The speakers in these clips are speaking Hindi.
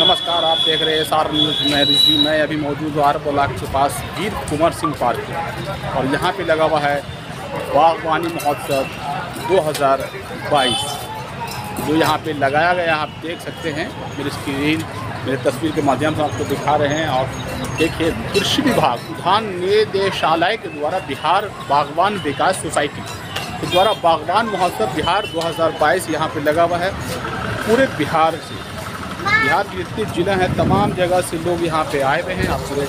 नमस्कार, आप देख रहे हैं SR न्यूज़। मैं रिजवी मैं अभी मौजूद हूँ आर के पास वीर कुंवर सिंह पार्क और यहाँ पे लगा हुआ है बागवानी महोत्सव 2022 जो यहाँ पे लगाया गया। आप देख सकते हैं मेरे तस्वीर के माध्यम से आपको दिखा रहे हैं। और देखिए, कृषि विभाग उद्यान निदेशालय के द्वारा बिहार बागवान विकास सोसाइटी के द्वारा बागवान महोत्सव बिहार 2022 यहाँ पे लगा हुआ है। पूरे बिहार के जितने जिले हैं तमाम जगह से लोग यहाँ पे आए हुए हैं। आप पूरे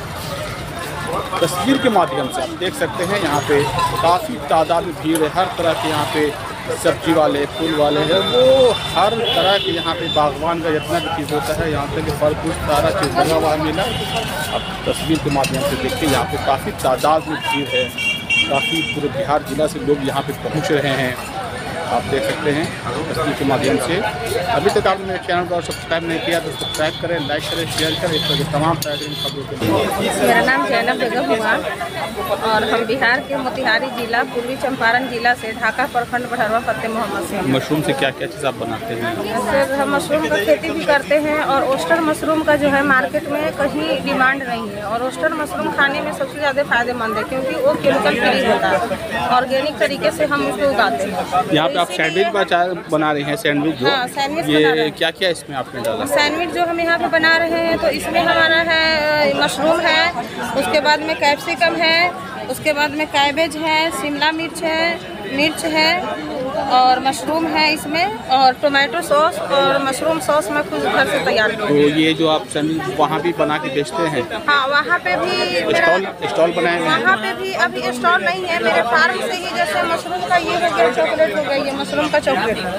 तस्वीर के माध्यम से आप देख सकते हैं यहाँ पे काफ़ी तादाद में भीड़ है। हर तरह के यहाँ पे सब्जी वाले, फूल वाले हैं, वो हर तरह के यहाँ पे बागवान का जितना भी चीज़ होता है यहाँ पे फल फूल सारा चीज़ लगा हुआ है मेला। अब तस्वीर के माध्यम से देखिए यहाँ पे काफ़ी तादाद में भीड़ है। काफ़ी पूरे बिहार जिला से लोग यहाँ पे पहुँच रहे हैं। आप देख सकते हैं तस्वीर के माध्यम से। अभी तक आपने मेरे चैनल को सब्सक्राइब नहीं किया तो सब्सक्राइब करें, लाइक करें, शेयर करें। इस तरह के तमाम खबरों के लिए। मेरा नाम जैनब बेगम हुआ और हम बिहार के मोतिहारी जिला, पूर्वी चंपारण जिला से ढाका प्रखंड बढ़रवा पत्ते मोहम्मद से। मशरूम से क्या क्या चीज़ आप बनाते हैं? सर, हम मशरूम का खेती भी करते हैं और ओस्टर मशरूम का जो है मार्केट में कहीं डिमांड नहीं है। और ओस्टर मशरूम खाने में सबसे ज़्यादा फायदेमंद है क्योंकि वो केमिकल फ्री होता है। ऑर्गेनिक तरीके से हम उसको उगाते हैं। यहाँ पे आप सैंडविच बना रहे हैं, सैंडविच जो सैंडविच ये क्या क्या इसमें आपने डाला? सैंडविच जो हम यहाँ पे बना रहे हैं तो इसमें हमारा है मशरूम है, उसके बाद में कैप्सिकम है, उसके बाद में कैबेज है, शिमला मिर्च है और मशरूम है इसमें, और टोमेटो सॉस और मशरूम सॉस मैं खुद घर से तैयार करती हूँ। तो ये जो आप सैंडविच वहाँ भी बना के बेचते हैं? हाँ, वहाँ पे भी स्टॉल बनाए हैं? वहाँ पे भी अभी स्टॉल नहीं है। मेरे फार्म से ही जैसे मशरूम का ये हो गया, चॉकलेट हो गया, ये मशरूम का चॉकलेट है।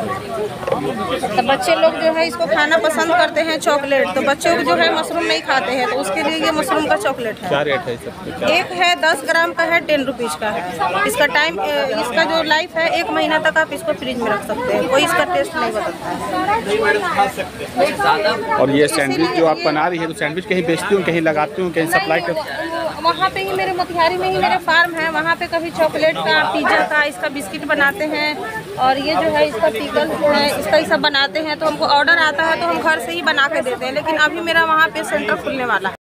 अच्छा। तो बच्चे लोग जो है इसको खाना पसंद करते हैं चॉकलेट, तो बच्चों को जो है मशरूम नहीं खाते हैं तो उसके लिए ये मशरूम का चॉकलेट है। क्या रेट है सबका? एक है 10 ग्राम का है, 10 रुपीज़ का है। इसका टाइम, इसका जो लाइफ है 1 महीना तक आप इसको फ्रिज में रख सकते हैं, कोई इसका टेस्ट नहीं बदलता है। और ये सैंडविच जो आप बना रही है तो सैंडविच कहीं बेचती हूँ, कहीं लगाती हूँ, कहीं सप्लाई कर? वहाँ पे ही मेरे मोतिहारी में ही मेरे फार्म है, वहाँ पे कभी चॉकलेट का, पिज्ज़ा का, इसका बिस्किट बनाते हैं और ये जो है इसका पिकल है, इसका ये सब बनाते हैं। तो हमको ऑर्डर आता है तो हम घर से ही बना के देते हैं। लेकिन अभी मेरा वहाँ पे सेंटर खुलने वाला है।